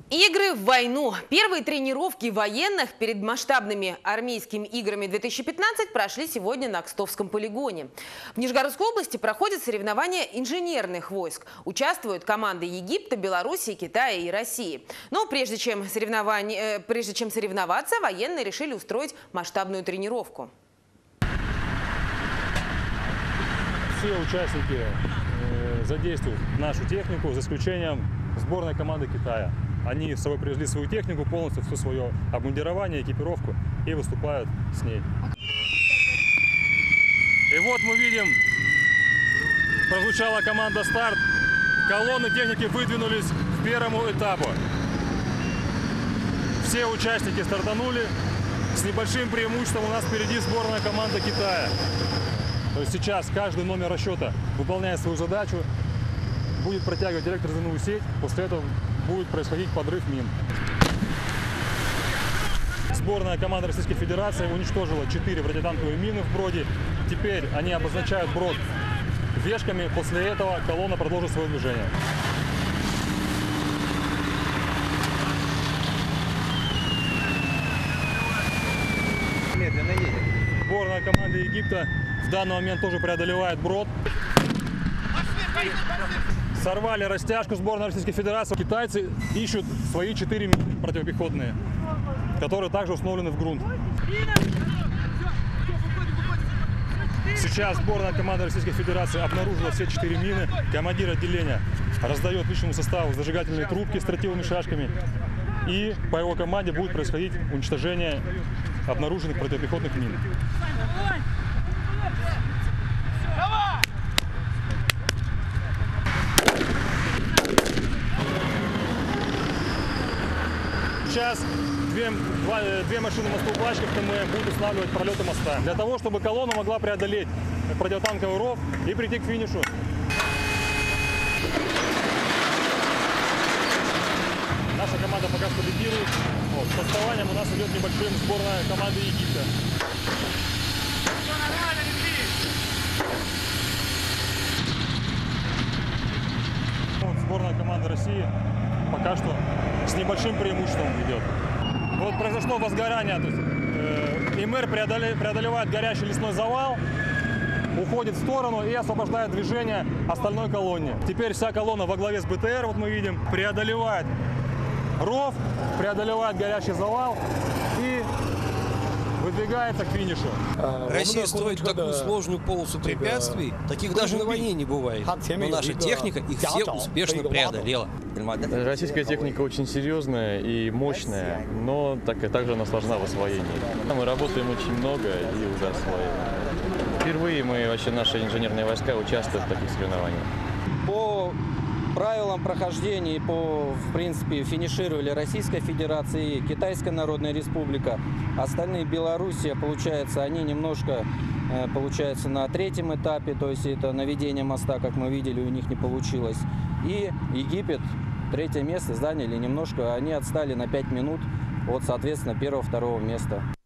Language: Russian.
Игры в войну. Первые тренировки военных перед масштабными армейскими играми 2015 прошли сегодня на Кстовском полигоне. В Нижегородской области проходят соревнования инженерных войск. Участвуют команды Египта, Белоруссии, Китая и России. Но прежде чем соревноваться, военные решили устроить масштабную тренировку. Все участники задействуют нашу технику, за исключением сборной команды Китая. Они с собой привезли свою технику, полностью все свое обмундирование, экипировку и выступают с ней. И вот мы видим, прозвучала команда «Старт». Колонны техники выдвинулись к первому этапу. Все участники стартанули. С небольшим преимуществом у нас впереди сборная команда Китая. То есть сейчас каждый номер расчета выполняет свою задачу, будет протягивать электрозерновую сеть, после этого будет происходить подрыв мин. Сборная команда Российской Федерации уничтожила 4 противотанковые мины в броде. Теперь они обозначают брод вешками, после этого колонна продолжит свое движение. Медленно едет. Сборная команды Египта в данный момент тоже преодолевает брод. Сорвали растяжку сборной Российской Федерации. Китайцы ищут свои 4 мины противопехотные, которые также установлены в грунт. Сейчас сборная команды Российской Федерации обнаружила все 4 мины. Командир отделения раздает личному составу зажигательные трубки с тротиловыми шашками. И по его команде будет происходить уничтожение обнаруженных противопехотных мин. Сейчас две машины мостоукладчиков КМ будут устанавливать пролеты моста, для того, чтобы колонна могла преодолеть противотанковый ров и прийти к финишу. Наша команда пока что лидирует. С отставанием у нас идет небольшим сборная команды Египта. Сборная команды России пока что с небольшим преимуществом идет. Вот произошло возгорание. ИМР преодолевает горящий лесной завал, уходит в сторону и освобождает движение остальной колонне. Теперь вся колонна во главе с БТР, вот мы видим, преодолевает ров, преодолевает горящий завал и выдвигается к финишу. Россия строит такую сложную полосу препятствий, таких даже на войне не бывает. Но наша техника их все успешно преодолела. Российская техника очень серьезная и мощная, но также она сложна в освоении. Мы работаем очень много и уже освоим. Впервые вообще наши инженерные войска участвуют в таких соревнованиях. По правилам прохождения в принципе, финишировали Российская Федерация и Китайская Народная Республика. Остальные Белоруссия, получается, они немножко, получается, на третьем этапе, то есть это наведение моста, как мы видели, у них не получилось. И Египет, третье место заняли немножко, они отстали на 5 минут от, соответственно, первого-второго места.